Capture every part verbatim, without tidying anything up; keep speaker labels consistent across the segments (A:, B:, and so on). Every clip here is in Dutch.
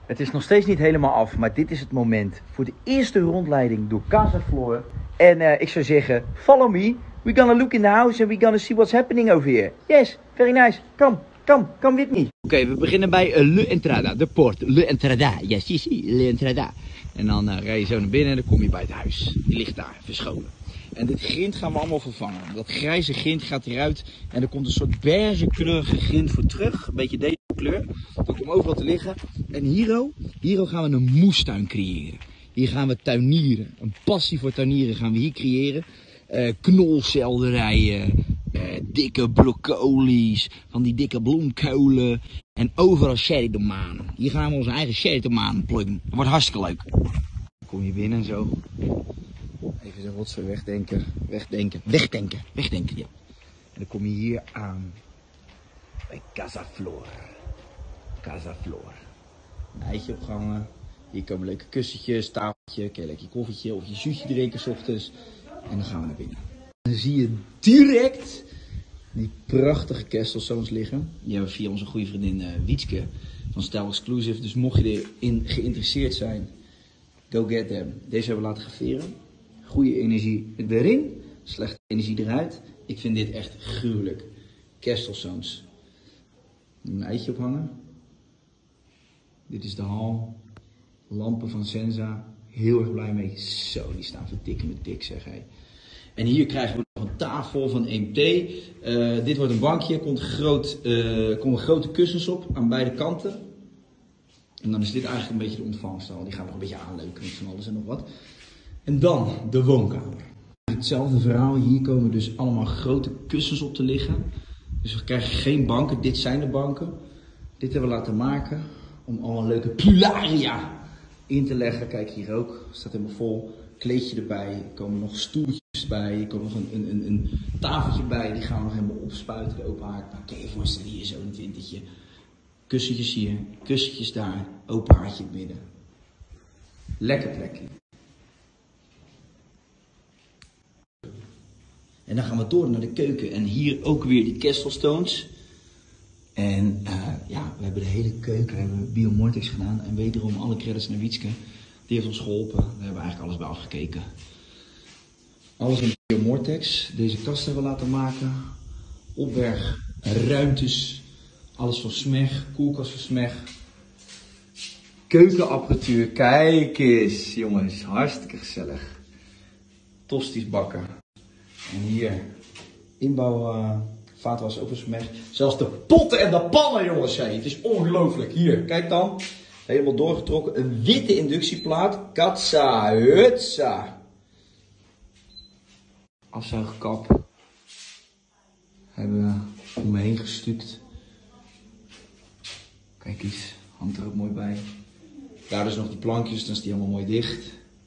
A: Het is nog steeds niet helemaal af, maar dit is het moment voor de eerste rondleiding door Casa Flor. En uh, ik zou zeggen, follow me. We're gonna look in the house and we're gonna see what's happening over here. Yes, very nice. Come, come, come with me. Oké, okay, we beginnen bij uh, Le Entrada, de poort. Le Entrada, ja, zie, zie, Le Entrada. En dan uh, rij je zo naar binnen en dan kom je bij het huis. Die ligt daar, verscholen. En dit grind gaan we allemaal vervangen. Dat grijze grind gaat eruit en er komt een soort beige-kleurige grind voor terug. Een beetje deze kleur. Dat komt overal te liggen. En hier, hier gaan we een moestuin creëren. Hier gaan we tuinieren. Een passie voor tuinieren gaan we hier creëren. Uh, knolselderijen, uh, dikke broccoli's, van die dikke bloemkolen. En overal cherrytomaten. Hier gaan we onze eigen cherrytomaten plukken. Dat wordt hartstikke leuk. Dan kom je binnen zo. Even de rotzooi wegdenken, wegdenken, wegdenken, wegdenken, ja. En dan kom je hier aan bij Casa Flor. Casa Flor. Een eitje opgehangen. Hier komen leuke kussentjes, tafeltje, kun je lekker je koffietje of je zuutje drinken 's ochtends. En dan gaan we naar binnen. Dan zie je direct die prachtige Castelstones liggen. Die hebben we via onze goede vriendin uh, Wietske van Style Exclusive. Dus mocht je erin geïnteresseerd zijn, go get them. Deze hebben we laten graveren. Goede energie erin, slechte energie eruit. Ik vind dit echt gruwelijk. Castelstones. Een eitje ophangen. Dit is de hal. Lampen van Senza. Heel erg blij mee. Zo, die staan verdikken met dik, zeg hij. En hier krijgen we nog een tafel van E M T. Uh, dit wordt een bankje. Er komt groot, uh, komen grote kussens op aan beide kanten. En dan is dit eigenlijk een beetje de ontvangsthal. Die gaan we nog een beetje aanleuken met van alles en nog wat. En dan de woonkamer. Hetzelfde verhaal. Hier komen dus allemaal grote kussens op te liggen. Dus we krijgen geen banken. Dit zijn de banken. Dit hebben we laten maken om allemaal leuke pularia in te leggen. Kijk hier ook. Staat helemaal vol. Kleedje erbij. Er komen nog stoeltjes bij. Er komt nog een, een, een, een tafeltje bij. Die gaan we nog helemaal opspuiten. De open haard. Nou, kun je je voorstellen. Hier zo'n twintigje. Kussentjes hier. Kussentjes daar. Open haardje in het midden. Lekker plekje. En dan gaan we door naar de keuken. En hier ook weer die Castelstones. En uh, ja, we hebben de hele keuken, we hebben Biomortex gedaan. En wederom alle credits naar Wietske. Die heeft ons geholpen. Daar hebben we eigenlijk alles bij afgekeken. Alles in Biomortex. Deze kast hebben we laten maken. Opberg, ruimtes. Alles van Smeg. Koelkast van Smeg. Keukenapparatuur. Kijk eens, jongens. Hartstikke gezellig. Tosties bakken. En hier, inbouw, uh, vaatwas over Smeg. Zelfs de potten en de pannen, jongens, zei het is ongelooflijk. Hier, kijk dan. Helemaal doorgetrokken. Een witte inductieplaat. Katsa, hutsa. Afzuigkap. Hebben we om me heen gestuukt. Kijk eens, hangt er ook mooi bij. Daar dus nog die plankjes, dan is die helemaal mooi dicht.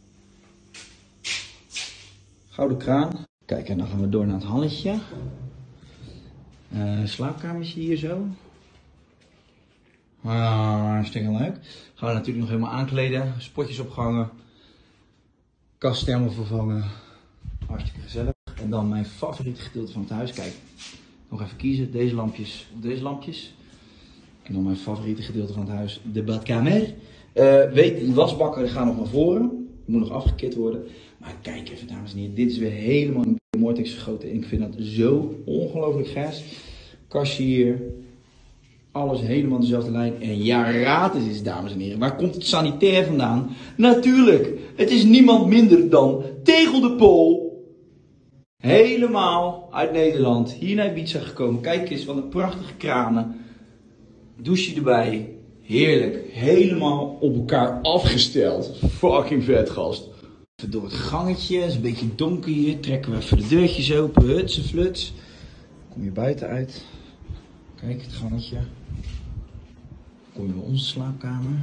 A: Gouden kraan. Kijk, en dan gaan we door naar het halletje. Uh, slaapkamertje hier zo. Ah, hartstikke leuk. Gaan we natuurlijk nog helemaal aankleden. Spotjes opgehangen. Kast helemaal vervangen. Hartstikke gezellig. En dan mijn favoriete gedeelte van het huis. Kijk, nog even kiezen. Deze lampjes of deze lampjes. En dan mijn favoriete gedeelte van het huis. De badkamer. Uh, weet, die wasbakken gaan nog naar voren. Die moet nog afgekit worden. Maar kijk even, dames en heren. Dit is weer helemaal een Biomortex gegoten. Ik vind dat zo ongelooflijk gaas. Kastje hier. Alles helemaal dezelfde lijn. En ja, raad eens eens, dames en heren. Waar komt het sanitair vandaan? Natuurlijk. Het is niemand minder dan Tegel de Pool. Helemaal uit Nederland. Hier naar Ibiza gekomen. Kijk eens, wat een prachtige kranen. Douche erbij. Heerlijk. Helemaal op elkaar afgesteld. Fucking vet, gast. Even door het gangetje. Het is een beetje donker hier. Trekken we even de deurtjes open. Hutse fluts. Kom je buiten uit. Kijk, het gangetje. Kom je bij onze slaapkamer.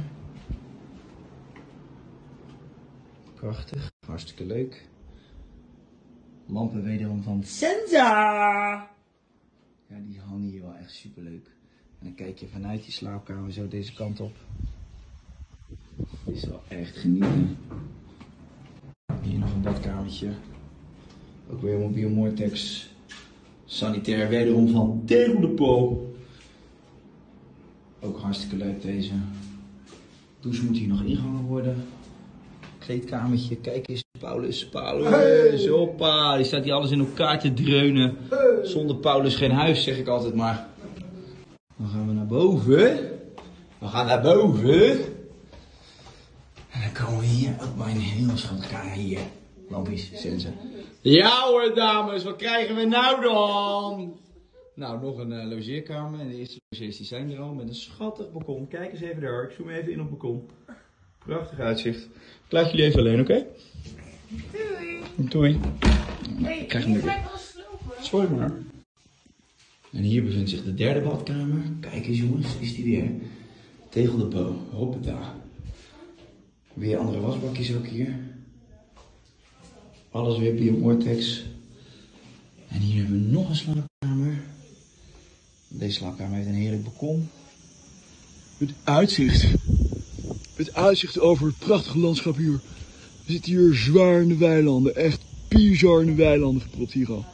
A: Prachtig. Hartstikke leuk. Lampen wederom van Senza. Ja, die hangen hier wel echt super leuk. En dan kijk je vanuit die slaapkamer zo deze kant op. Dit is wel echt genieten. Hier nog een badkamertje. Ook weer een Biomortex. Sanitair wederom van Tegel de Pool. Ook hartstikke leuk deze. douche moet hier nog ingehangen worden. Kleedkamertje, kijk eens, Paulus, Paulus, hoppa, die staat hier alles in elkaar te dreunen. Zonder Paulus geen huis, zeg ik altijd maar. Dan gaan we naar boven. We gaan naar boven. En dan komen we hier op mijn heel schattige kamer hier. Lampjes, zetten ze. Ja hoor dames, wat krijgen we nou dan? Nou, nog een uh, logeerkamer. En de eerste logeers die zijn er al met een schattig balkon. Kijk eens even daar, ik zoom even in op het balkon. Prachtig uitzicht. Ik laat jullie even alleen, oké? Okay? Doei. Doei.
B: Nee,
A: ik krijg hem weer. Sorry maar. En hier bevindt zich de derde badkamer. Kijk eens jongens, is die weer. Tegeldepot, hoppata. Weer andere wasbakjes ook hier. Alles weer Biomortex. En hier hebben we nog een slaapkamer. Deze slaapkamer heeft een heerlijk balkon.
C: Het uitzicht. Het uitzicht over het prachtige landschap hier. We zitten hier zwaar in de weilanden. Echt bizar in de weilanden gepropt hier al.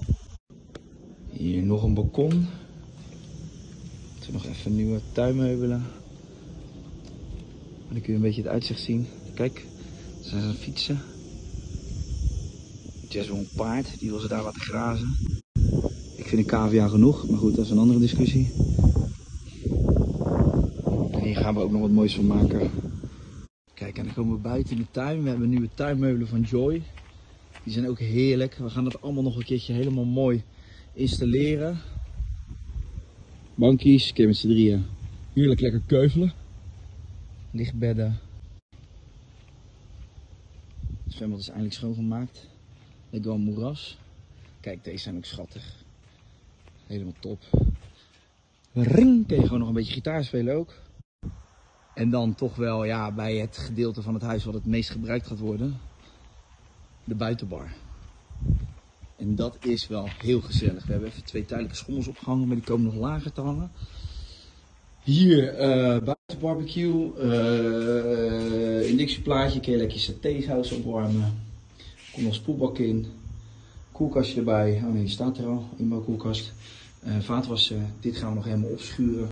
A: Hier nog een balkon. Toen nog even nieuwe tuinmeubelen. Dan kun je een beetje het uitzicht zien. Kijk, er zijn ze fietsen. Jess wil een paard, die wil ze daar laten grazen. Ik vind een cavia genoeg, maar goed, dat is een andere discussie. En hier gaan we ook nog wat moois van maken. Kijk, en dan komen we buiten in de tuin. We hebben nieuwe tuinmeubelen van Joy. Die zijn ook heerlijk. We gaan dat allemaal nog een keertje helemaal mooi installeren. Bankies, een keer met z'n drieën. Heerlijk lekker keuvelen. Lichtbedden. Het zwembad is eindelijk schoongemaakt. Lekker wel moeras. Kijk, deze zijn ook schattig. Helemaal top. Ring, kun je gewoon nog een beetje gitaar spelen ook. En dan toch wel ja, bij het gedeelte van het huis wat het meest gebruikt gaat worden. De buitenbar. En dat is wel heel gezellig. We hebben even twee tijdelijke schommels opgehangen, maar die komen nog lager te hangen. Hier uh, buiten barbecue, uh, inductieplaatje, kun je lekker je satésaus opwarmen. Komt nog spoelbak in, koelkastje erbij. Oh nee, die staat er al, inbouwkoelkast. Uh, vaatwassen, dit gaan we nog helemaal opschuren.